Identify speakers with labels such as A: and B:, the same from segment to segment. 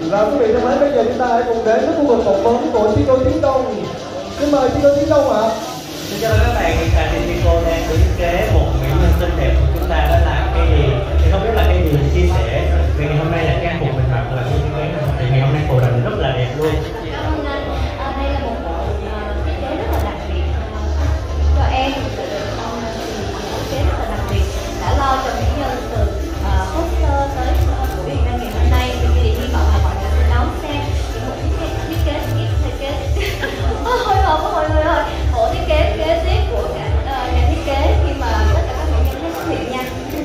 A: Và quý vị thân mến, bây giờ chúng ta hãy cùng đến với khu vực phỏng vấn của Tico Tiến Công. Xin mời Tico Tiến Công ạ.
B: Xin chào các bạn, hiện tại thì Tico đang thiết kế một mỹ nhân xinh đẹp của chúng ta, đó là Katie. Thì không biết là Katie chia sẻ vì ngày hôm nay là trang phục mình mặc là như thế nào, thì ngày hôm nay cô định rất là đẹp luôn.
C: Đây là một bộ thiết kế rất là đặc biệt cho em, thiết kế rất là đặc biệt đã lo cho mỹ nhân từ poster tới buổi event ngày hôm nay. Thì hy vọng là mọi người sẽ đón xem một thiết kế hồi hộp của mọi người thôi, bộ thiết kế tiếp của cả nhà thiết kế khi mà tất cả các mỹ nhân sẽ xuất hiện nha.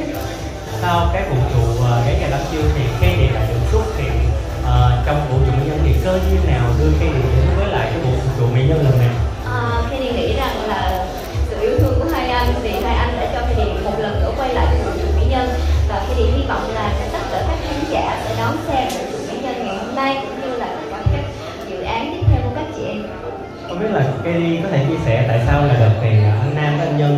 B: Sau cái vũ trụ ghé nhà lắm chiêu thì Katie lại được xuất hiện trong vũ trụ mỹ nhân, thì cơ duyên nào đưa Katie đến với lại cái vũ trụ mỹ nhân lần này?
C: Katie nghĩ rằng là sự yêu thương của hai anh thì hai anh đã cho Katie một lần nữa quay lại cái vũ trụ mỹ nhân, và Katie hy vọng là tất cả các khán giả sẽ đón xem vũ trụ mỹ nhân ngày hôm nay cũng như là tất cả các dự án tiếp theo của các chị em.
B: Không biết là Katie có thể chia sẻ tại sao là đợt này anh Nam với anh Nhân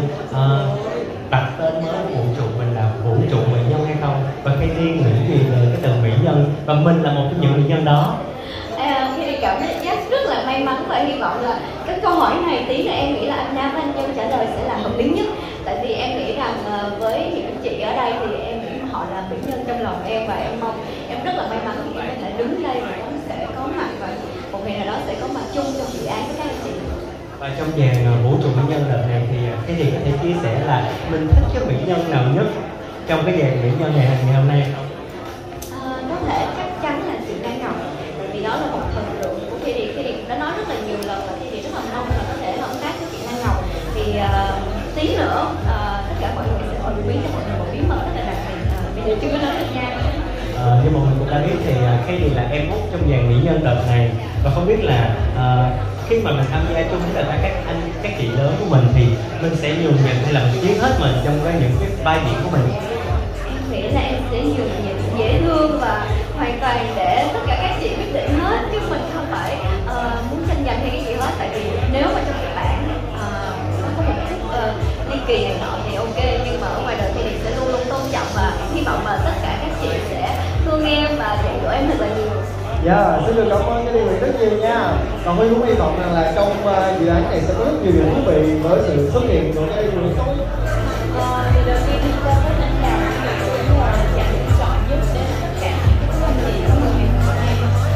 B: đặt tên mới vũ trụ mình là vũ trụ mỹ nhân hay không, và Katie nghĩ gì về cái từ mỹ nhân và mình là một trong những mỹ nhân đó?
C: Katie cảm giác rất là may mắn và hy vọng là cái câu hỏi này tí nữa em nghĩ là anh Nam và anh Nhân trả lời sẽ là hợp lý nhất, tại vì em nghĩ rằng với những chị ở đây thì em nghĩ họ là mỹ nhân trong lòng em, và em mong em rất là may mắn khi em có thể đứng đây và sẽ có mặt và một ngày nào đó sẽ có mặt chung trong dự án với các anh chị.
B: Và trong dàn vũ trụ mỹ nhân đợt này thì cái gì có thể chia sẻ là mình thích cái mỹ nhân nào nhất trong cái dàn mỹ nhân ngày hôm nay không?
C: Có thể chắc chắn là chị Lan Ngọc, tại vì đó là một thần tượng của Katie. Katie cũng đã nói rất là nhiều lần là Katie rất là mong là có thể hợp tác với chị Lan Ngọc. Thì tí nữa tất cả mọi người sẽ còn được biết cho mọi người một bí mật rất là đặc biệt, bây giờ chưa có nói được nha.
B: Như mọi người cũng đã biết thì Katie là em út trong dàn mỹ nhân đợt này, và không biết là khi mà mình tham gia chung với các chị lớn của mình thì mình sẽ nhường nhịn hay là mình chiếm hết mình trong những cái vai diễn của mình?
C: Em nghĩ là em sẽ nhường nhịn, dễ thương và hoàn toàn để tất cả các chị quyết định hết, chứ mình không phải muốn tranh giành hay cái gì hết. Tại vì nếu mà trong kịch bản nó có một chút ly kỳ này nọ thì ok, nhưng mà ở ngoài đời thì sẽ luôn luôn tôn trọng, và hy vọng là tất cả các chị sẽ thương em và dạy dỗ em thật là nhiều.
A: Dạ, xin được cảm ơn cái điều này rất nhiều nha. Còn Huy cũng hy vọng rằng là trong dự án này sẽ có rất nhiều điều thú vị với sự xuất hiện của cái điều này.
C: Điều đầu tiên chúng ta có thể chào cũng là dành lựa chọn nhất đến tất cả những cái anh chị của người Việt Nam này.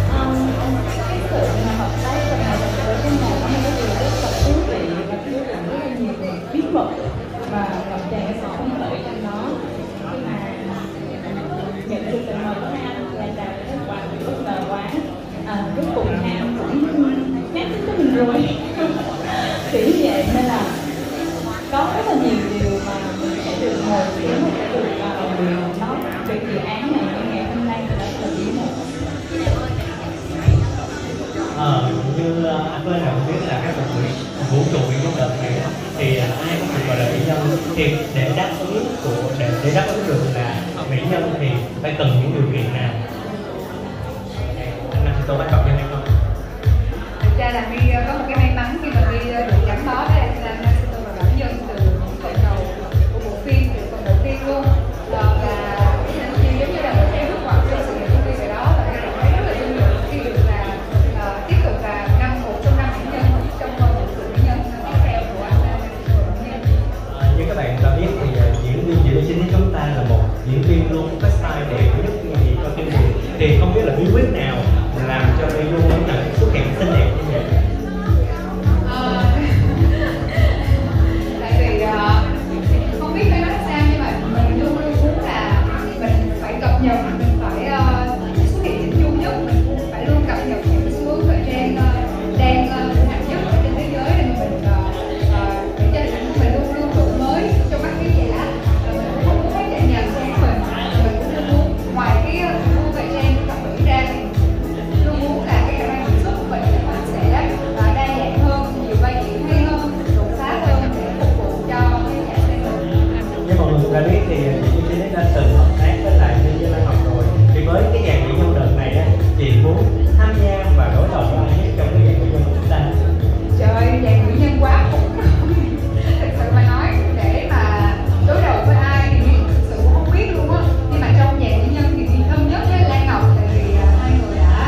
C: Cái sự mà hợp tác lần này với cái này có một cái điều rất là thú vị và chứa đựng rất là nhiều bí mật và ngập tràn cái sự phấn khởi trong đó. Khi mà nhận được lời mời của anh là chào các bạn bất ngờ quá. Cuối cùng Nam cũng nhắc đến cho mình rồi. Kiểu như vậy nên là có rất là nhiều điều mà mình sẽ được ngồi xuống và sẽ được nói về dự án này trong ngày hôm nay, thì đó là bí mật.
B: Như anh Lê nào biết là các vũ trụ mỹ nhân đợt này thì ai cũng được gọi là mỹ nhân, thì để đáp ứng được là mỹ nhân thì phải cần những điều kiện nào? Anh Nam tôi bắt đầu hay không?
D: Thực ra là My có một cái may mắn khi mà My được gắn bó với anh Nam và Bảo Nhân từ khởi đầu của bộ phim, từ phần đầu tiên luôn. Và giống như là một cái bước ngoặt trong sự nghiệp của My về đó, và My cảm thấy rất là vinh dự khi được là tiếp tục là một trong năm mỹ nhân trong bộ phim mỹ nhân tiếp theo của anh Nam.
B: Như các bạn đã biết thì diễn viên Diệu Linh của chúng ta là một diễn viên luôn có style đẹp nhất gì cho phim này, thì không biết là bí quyết nào làm cho My luôn muốn là xuất hiện xinh đẹp như vậy?
D: Tại vì không biết phải nói sao, nhưng mà mình luôn luôn muốn là mình phải cập nhật, mình phải xuất hiện chỉnh chu nhất, mình phải luôn cập nhật những cái xu hướng thời trang đang thịnh hành nhất ở trên thế giới, để mình để cho mình luôn luôn đổi mới cho các khán giả. Mình cũng không muốn thấy chạy nhầm của mình cũng luôn muốn ngoài cái xu hướng thời trang thẩm mỹ ra thì luôn muốn là cái khả năng diễn xuất của mình sẽ đa dạng hơn, nhiều vai diễn hay hơn, đột phá hơn để phục vụ cho khán giả xem.
B: Như mọi người cũng đã biết thì chị Chính đã từng hợp tác với lại Như Lan Ngọc rồi, thì với cái dàn mỹ nhân đợt này á, chị muốn tham gia và đối đầu với ai nhất trong cái dàn mỹ nhân của chúng ta?
D: Trời ơi, dàn mỹ nhân quá khủng. Thực sự mà nói, để mà đối đầu với ai thì thực sự cũng không biết luôn á. Nhưng mà trong dàn mỹ nhân thì thân nhất với Lan Ngọc, tại vì hai người đã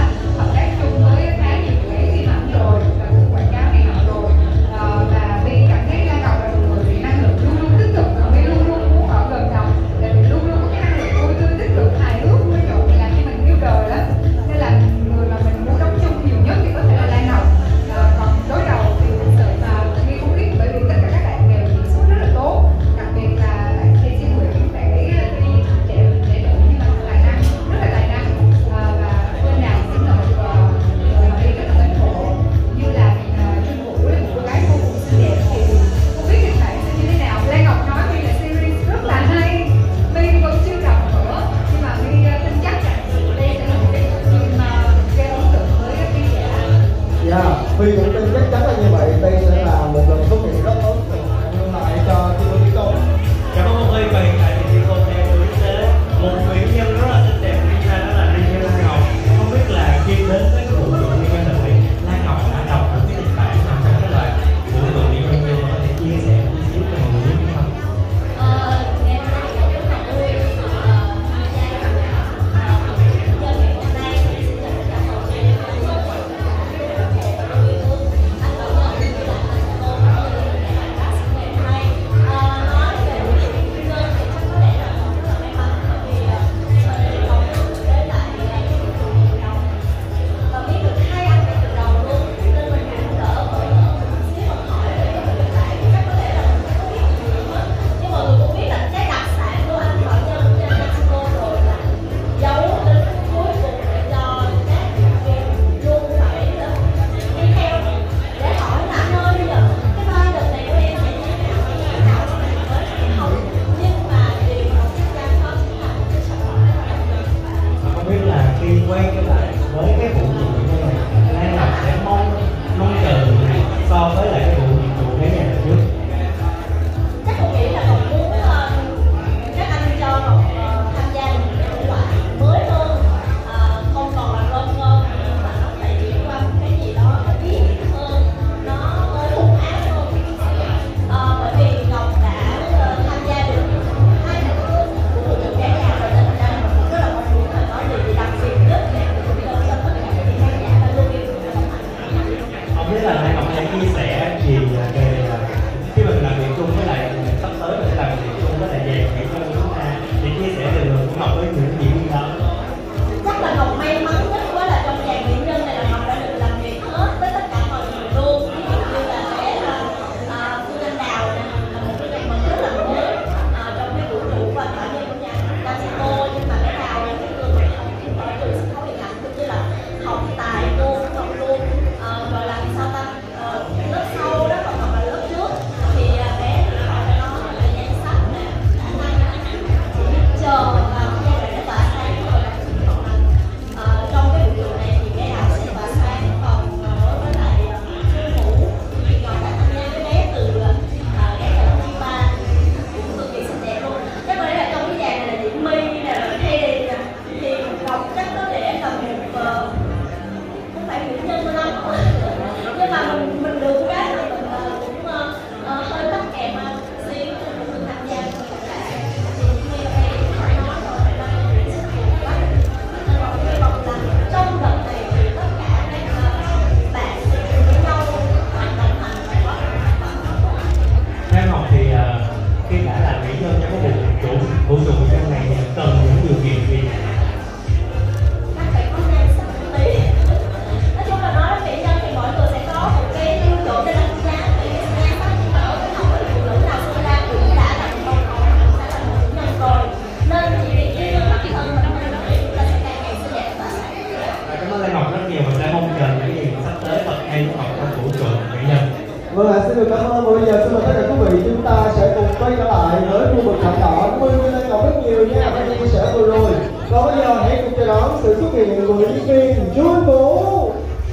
B: mỹ nhân của chúng ta để chia sẻ về đường của Ngọc với những diễn viên đó.
C: Chắc là Ngọc may mắn nhất quá là trong dàn mỹ nhân này là Ngọc đã được làm việc hết với tất cả mọi người luôn. Ví dụ như là bé Phương Anh Đào nè, là một cái nhân vật rất là mới trong cái vũ trụ và cả nhân của nhà Casino, nhưng mà bé Đào là cái người học ở trường sân khấu điện ảnh cũng như là học tài cô Ngọc luôn, gọi là sao ta, lớp sau đó còn học là lớp trước thì bé học nó là nhan sắc nè, khả năng chờ và cái này nó tỏa sáng rồi là trong cái vũ trụ này thì bé Đào sẽ tỏa sáng. Còn đối với lại Ngũ thì còn đã tham gia cái bé từ bé từ Chi Ba cũng cực kỳ xinh đẹp luôn. Chắc có lẽ là trong cái dàn này là Diễm My nè, Hedy nè, thì Ngọc chắc có thể là một không phải mỹ nhân lắm nhưng mà mình được cái là mình cũng hơi mắc kẹt mà xíu nên mình cũng tham gia với các bạn. Thì như em nói rồi là nó rất nhiều quá nên là hy vọng là trong đợt này thì tất cả các bạn sẽ cùng với nhau đồng hành và có
B: Theo Ngọc thì khi đã là mỹ nhân trong cái vũ trụ mỹ nhân này cần những điều kiện gì?
C: các bạn có nhan sắc tí. Nói chung là nói đến mỹ nhân thì mỗi người sẽ có một cái tiêu chuẩn để đánh giá về cái nhan sắc, nhưng mà ở cái Ngọc với phụ nữ nào sinh ra cũng đã là một câu hỏi là sẽ là một mỹ nhân rồi, nên chỉ việc yêu thương bản thân mình thôi là chúng ta sẽ càng ngày xinh đẹp và sáng.
B: Cảm ơn Lê Ngọc rất nhiều, mình đã mong chờ những gì sắp tới thật hay của Ngọc trong vũ trụ mỹ nhân.
A: Vâng ạ, xin được cảm ơn. Bây giờ xin mời tất cả quý vị, chúng ta sẽ cùng quay trở lại với khu vực thảm đỏ. Cảm ơn Lê Ngọc rất nhiều nha, và chia sẻ vừa rồi. Còn bây giờ hãy cùng chờ đón sự xuất hiện của diễn viên Jun Vũ.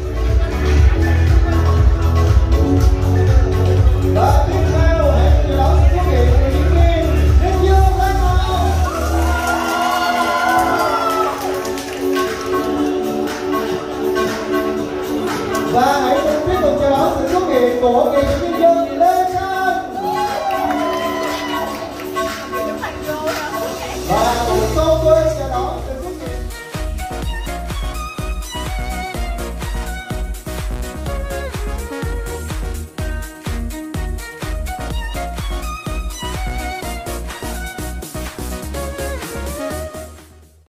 A: Và tiếp theo hãy cùng chờ đón sự xuất hiện của diễn viên Đinh Dương Lan Ngọc. Và hãy cùng tiếp tục chờ đón sự xuất hiện của nghệ sĩ nhân dân Lê Thanh. Và